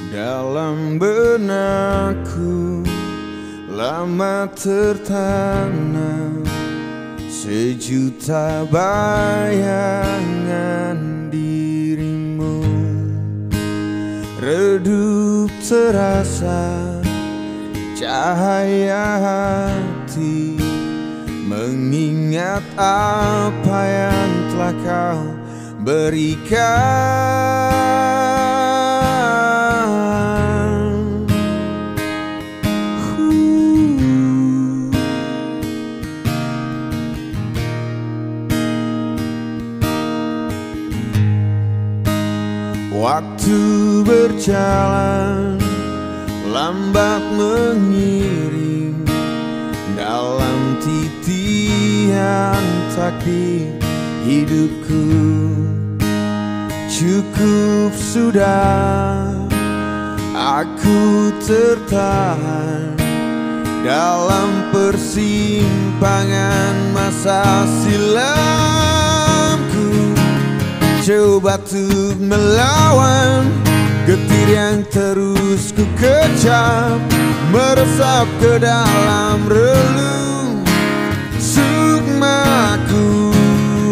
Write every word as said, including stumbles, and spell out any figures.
Dalam benakku lama tertanam sejuta bayangan dirimu. Redup terasa cahaya hati, mengingat apa yang telah kau berikan. Waktu berjalan lambat mengiring dalam titian takdir hidupku. Cukup sudah aku tertahan dalam persimpangan masa silamku. Coba untuk melawan getir yang terus ku kecap, meresap ke dalam relung.